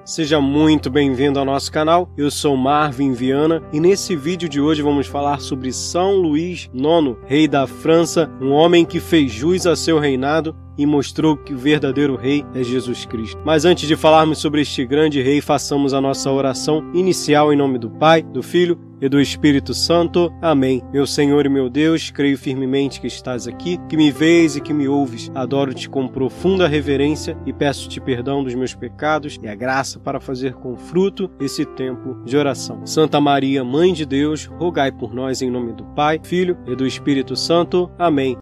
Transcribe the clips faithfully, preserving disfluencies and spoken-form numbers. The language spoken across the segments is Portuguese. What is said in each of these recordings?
Seja muito bem-vindo ao nosso canal, eu sou Marvin Viana e nesse vídeo de hoje vamos falar sobre São Luís nono, rei da França, um homem que fez jus a seu reinado e mostrou que o verdadeiro rei é Jesus Cristo. Mas antes de falarmos sobre este grande rei, façamos a nossa oração inicial em nome do Pai, do Filho e do Espírito Santo. Amém. Meu Senhor e meu Deus, creio firmemente que estás aqui, que me vês e que me ouves. Adoro-te com profunda reverência e peço-te perdão dos meus pecados e a graça para fazer com fruto esse tempo de oração. Santa Maria, Mãe de Deus, rogai por nós em nome do Pai, Filho e do Espírito Santo. Amém.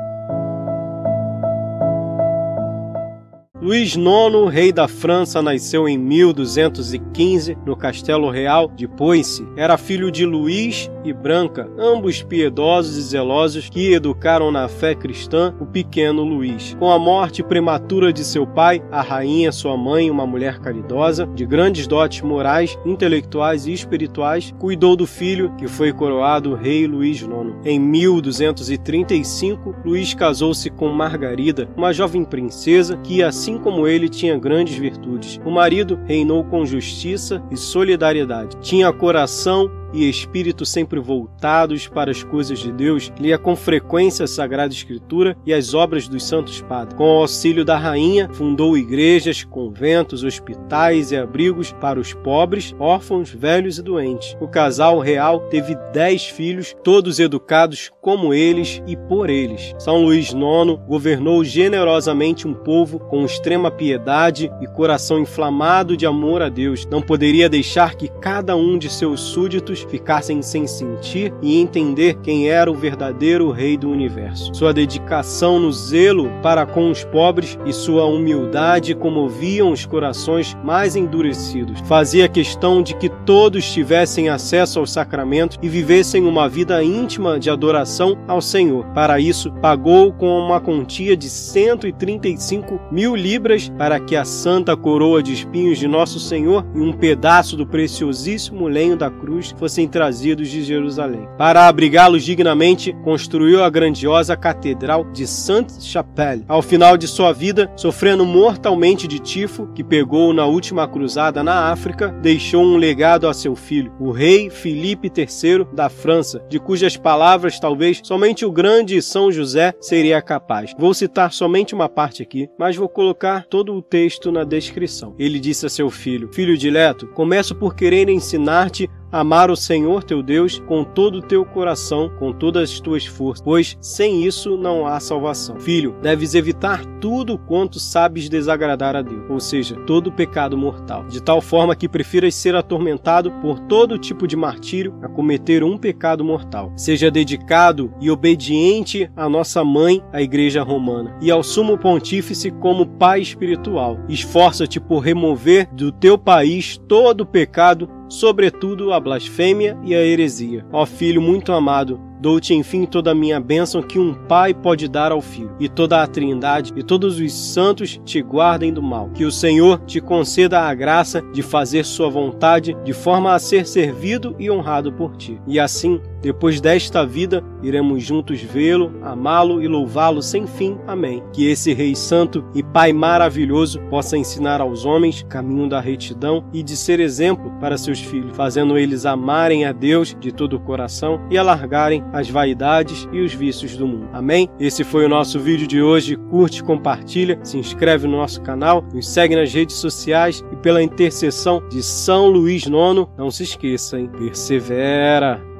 Luís nono, rei da França, nasceu em mil duzentos e quinze no Castelo Real de Poissy. Era filho de Luís e Branca, ambos piedosos e zelosos que educaram na fé cristã o pequeno Luís. Com a morte prematura de seu pai, a rainha, sua mãe, uma mulher caridosa, de grandes dotes morais, intelectuais e espirituais, cuidou do filho, que foi coroado rei Luís nono. Em mil duzentos e trinta e cinco, Luís casou-se com Margarida, uma jovem princesa que, assim como ele, tinha grandes virtudes. O marido reinou com justiça e solidariedade. Tinha coração e espírito sempre voltados para as coisas de Deus, lia com frequência a Sagrada Escritura e as obras dos santos padres. Com o auxílio da rainha, fundou igrejas, conventos, hospitais e abrigos para os pobres, órfãos, velhos e doentes. O casal real teve dez filhos, todos educados como eles e por eles. São Luís nono governou generosamente um povo com extrema piedade e coração inflamado de amor a Deus. Não poderia deixar que cada um de seus súditos ficassem sem sentir e entender quem era o verdadeiro rei do universo. Sua dedicação no zelo para com os pobres e sua humildade comoviam os corações mais endurecidos. Fazia questão de que todos tivessem acesso aos sacramentos e vivessem uma vida íntima de adoração ao Senhor. Para isso, pagou com uma quantia de cento e trinta e cinco mil libras para que a santa coroa de espinhos de Nosso Senhor e um pedaço do preciosíssimo lenho da cruz fossem trazidos de Jerusalém. Para abrigá-los dignamente, construiu a grandiosa Catedral de Sainte-Chapelle. Ao final de sua vida, sofrendo mortalmente de tifo, que pegou na última cruzada na África, deixou um legado a seu filho, o rei Filipe terceiro da França, de cujas palavras talvez somente o grande São José seria capaz. Vou citar somente uma parte aqui, mas vou colocar todo o texto na descrição. Ele disse a seu filho: "Filho dileto, começo por querer ensinar-te amar o Senhor teu Deus com todo o teu coração, com todas as tuas forças, pois sem isso não há salvação. Filho, deves evitar tudo quanto sabes desagradar a Deus, ou seja, todo pecado mortal, de tal forma que prefiras ser atormentado por todo tipo de martírio a cometer um pecado mortal. Seja dedicado e obediente à nossa mãe, a Igreja Romana, e ao Sumo Pontífice como pai espiritual. Esforça-te por remover do teu país todo o pecado, sobretudo a blasfêmia e a heresia. Ó filho muito amado, dou-te enfim toda a minha bênção que um pai pode dar ao filho, e toda a Trindade e todos os santos te guardem do mal. Que o Senhor te conceda a graça de fazer sua vontade, de forma a ser servido e honrado por ti. E assim, depois desta vida, iremos juntos vê-lo, amá-lo e louvá-lo sem fim. Amém. Que esse Rei Santo e Pai maravilhoso possa ensinar aos homens o caminho da retidão e de ser exemplo para seus filhos, fazendo eles amarem a Deus de todo o coração e alargarem as vaidades e os vícios do mundo. Amém? Esse foi o nosso vídeo de hoje. Curte, compartilha, se inscreve no nosso canal, nos segue nas redes sociais e pela intercessão de São Luís nono, não se esqueça, hein? Persevera!